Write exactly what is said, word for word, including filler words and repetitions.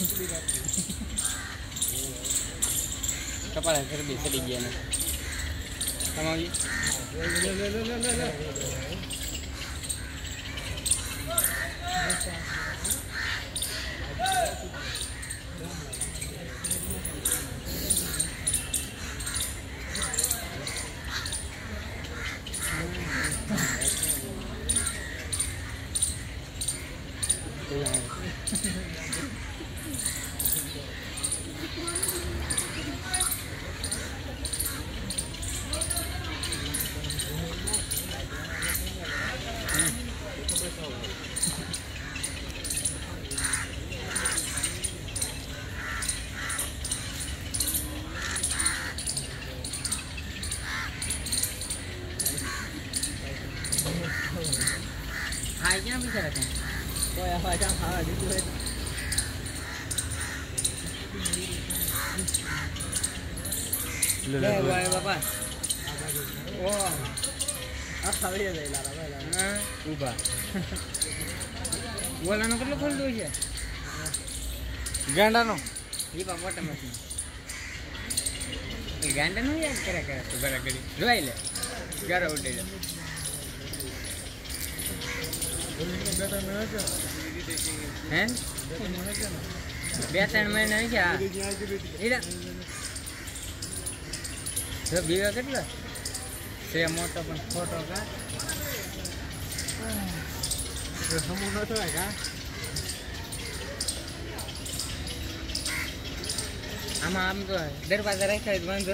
कपाल फिर भी चली गया ना कमाओ hai cái nó bisa kan kau yang macam hal itu le wah bapak wah apa dia dah lara lara ubah wala nak lu khol doje ganda no ये बाबा टमाटर ये गंडा नो याद करा करा तो बड़ा गड़ी रोई ले घर उठे जा हैं बेतन में नहीं क्या इधर सब बीवा कितना से मोटो पण फोटो का हम उन्हें तो है क्या हम आम तो दरवाजा रखा है बंद